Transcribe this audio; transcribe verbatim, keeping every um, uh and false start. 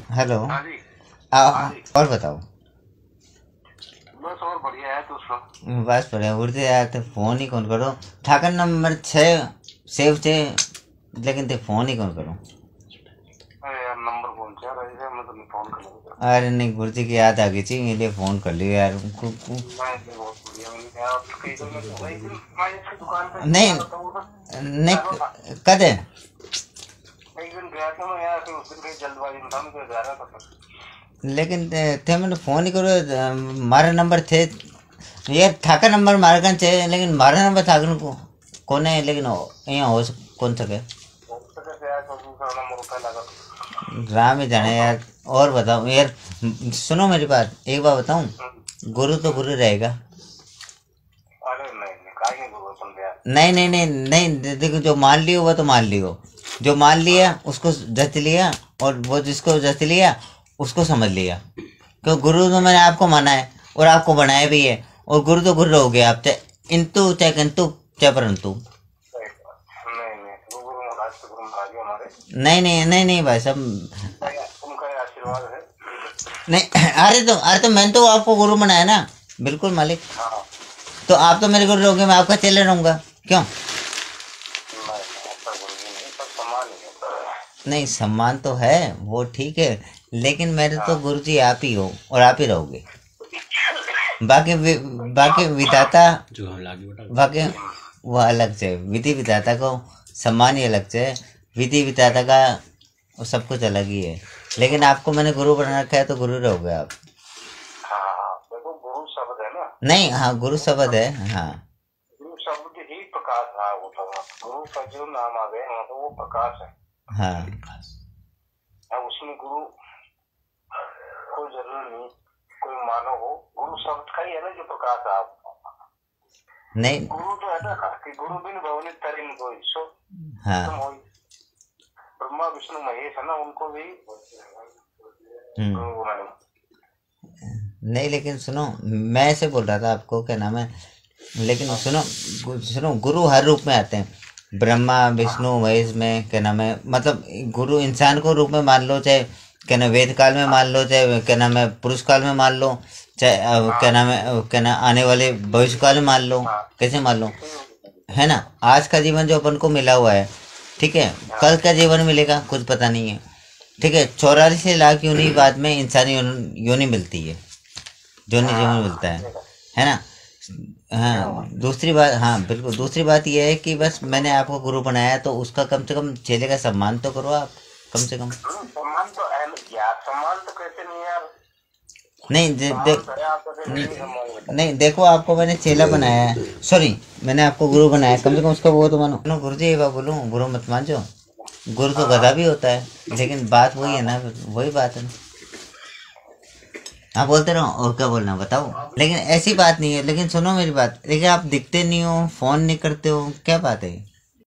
Hello. हाँ जी। आ, हाँ जी। और बताओ। बस और बढ़िया है तो उसको। बस बढ़िया। उड़ते यार ते फोन ही कौन करो। ठाकर नंबर छः सेव थे, लेकिन ते फोन ही कौन करो। अरे यार नंबर कौन सा यार, ऐसे मैं तो नहीं फोन कर लूँगा। अरे नहीं, गुरुजी की याद आ गई थी इसलिए फ़ोन कर लिया यार। कु, कु, मैं तो बहुत बढ़िया हूँ यार, कई दिन में तो एक दिन मैं इसकी दुकान पे नहीं गया था तो उधर नहीं चालू था। कद है। एक दिन गया था मैं यार, फिर उस दिन कहीं जल्दबाजी में था, मैं तो जा रहा था फिर। लेकिन ते, थे मैंने फ़ोन ही करो। मारा नंबर थे ये ठाकर नंबर मारे कन थे, लेकिन मारा नंबर ठाकर को कौन है, लेकिन यहाँ हो सक- कौन सके। बहुत तरह से यार, तो दूसरा नंबर उठा लगा तो। राम ही जाने और तो यार। और बताओ यार, सुनो मेरी बात, एक बात बताऊं। हम्म, गुरु तो गुरु रहेगा। अरे नहीं नहीं काहे नहीं बोलो तुम यार। नहीं नहीं नहीं नहीं, देखो जो मान लियो वो तो मान लियो। जो मान लिया उसको जच लिया, और वो जिसको जच लिया उसको समझ लिया। क्यों, गुरु तो मैंने आपको माना है और आपको बनाया भी है। और गुरु तो गुरु रहोगे आप, चाहे इंतु चाहे किंतु चाहे परंतु। नहीं नहीं, गुरु महाराज तो गुरु महाराज ही हमारे। नहीं नहीं नहीं नहीं भाई साहब। उनका ये आशीर्वाद है। नहीं अरे तो अरे तो मैंने तो आपको गुरु बनाया ना। बिल्कुल मालिक। हाँ। तो आप तो मेरे गुरु रहोगे, मैं आपका चेला रहूंगा। क्यों। नहीं नहीं, ऐसा गुरु जी नहीं, सब समान ही है। नहीं, सम्मान तो है, वो ठीक है। लेकिन मेरे तो हाँ। गुरु जी आप ही हो और आप ही रहोगे। बाकी वि, बाकी विधाता जो हम लागे बटा बाकी वो अलग से, विधि विधाता को सम्मान ही अलग से है। विधि विधाता का वो सब कुछ अलग ही है। लेकिन आपको मैंने गुरु बना रखा है तो गुरु रहोगे आप। हाँ देखो, गुरु शब्द है ना। नहीं, हाँ गुरु शब्द है। हाँ गुरु शब्द ही प्रकाश है, वो तो गुरु का जो नाम आ गए मतलब वो प्रकाश है। हाँ। अब उसमें गुरु कोई जरूरी नहीं कोई मानव हो, गुरु शब्द का ही है ना जो प्रकाश है। आप नहीं। गुरु तो है ना कि गुरु बिन भवनी तरिन कोई सो हाँ। तुम हो। ब्रह्मा विष्णु महेश है ना, उनको भी हम्म। गुरु बनाए। नहीं लेकिन सुनो, मैं ऐसे बोल रहा था आपको, क्या नाम है। लेकिन सुनो, गु- सुनो, गुरु हर रूप में आते हैं। ब्रह्मा विष्णु महेश में, क्या नाम है, मतलब गुरु इंसान को रूप में मान लो, चाहे क्या नाम वेद काल में मान लो, चाहे क्या नाम है पुरुष काल में मान लो, चाहे अ, क्या नाम है अ, क्या नाम आने वाले भविष्य काल में मान लो, कैसे मान लो। है ना। आज का जीवन जो अपन को मिला हुआ है, ठीक है, कल का जीवन मिलेगा कुछ पता नहीं है। ठीक है, चौरासी लाख योनि बाद में इंसानी योनि योनि मिलती है, जोनी जीवन मिलता है है ना। हाँ दूसरी बात, हाँ बिल्कुल, दूसरी बात यह है कि बस मैंने आपको गुरु बनाया तो उसका कम से कम चेले का सम्मान तो करो आप, कम से कम। सम्मान तो है यार, सम्मान तो कैसे नहीं यार। नहीं दे, दे, सम्मान तो है, आप तो फिर नहीं, नहीं सम्मान। नहीं देखो, आपको मैंने चेला बनाया है, सॉरी मैंने आपको गुरु बनाया है, कम से कम उसका वो तो मानो। नो गुरु जी ये बात बोलूँ, बुरा मत मान जाओ। गुरु तो गधा भी होता है, लेकिन बात वही है ना, वही बात है ना। हाँ बोलते रहो, और क्या बोलना बताओ। लेकिन ऐसी बात नहीं है। लेकिन सुनो मेरी बात, लेकिन आप दिखते नहीं हो, फोन नहीं करते हो, क्या बात है।